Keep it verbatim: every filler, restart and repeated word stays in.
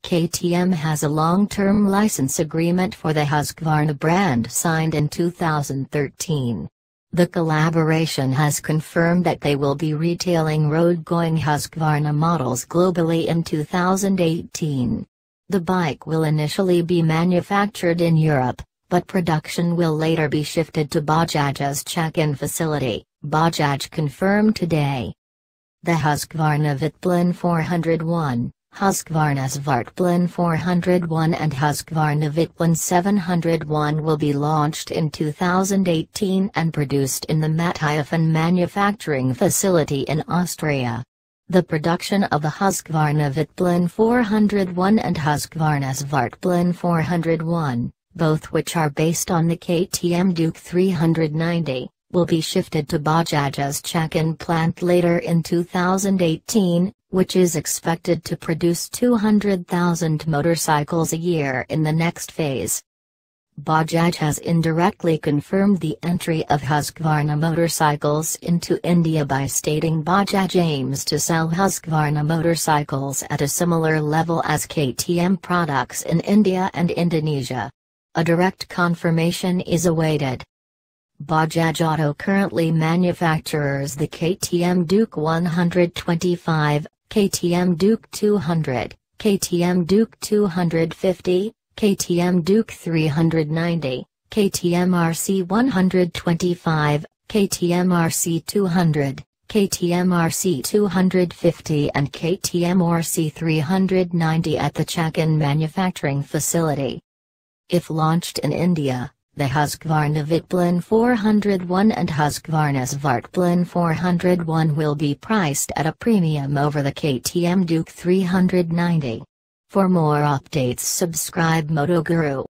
K T M has a long-term license agreement for the Husqvarna brand signed in two thousand thirteen. The collaboration has confirmed that they will be retailing road-going Husqvarna models globally in two thousand eighteen. The bike will initially be manufactured in Europe, but production will later be shifted to Bajaj's Chakan facility, Bajaj confirmed today. The Husqvarna Vitplun four oh one, Husqvarna Svartplun four oh one and Husqvarna Vitplun seven oh one will be launched in two thousand eighteen and produced in the Matthaufen manufacturing facility in Austria. The production of the Husqvarna Vitplun four oh one and Husqvarna Svartplun four oh one, both which are based on the K T M Duke three ninety, will be shifted to Bajaj's Chakan plant later in two thousand eighteen, which is expected to produce two hundred thousand motorcycles a year in the next phase. Bajaj has indirectly confirmed the entry of Husqvarna motorcycles into India by stating Bajaj aims to sell Husqvarna motorcycles at a similar level as K T M products in India and Indonesia. A direct confirmation is awaited. Bajaj Auto currently manufactures the K T M Duke one twenty-five, K T M Duke two hundred, K T M Duke two fifty, K T M Duke three ninety, K T M R C one twenty-five, K T M R C two hundred, K T M R C two fifty and K T M R C three ninety at the Chakan manufacturing facility. If launched in India, the Husqvarna Vitplun four oh one and Husqvarna Svartplun four oh one will be priced at a premium over the K T M Duke three ninety. For more updates subscribe MotoGuru.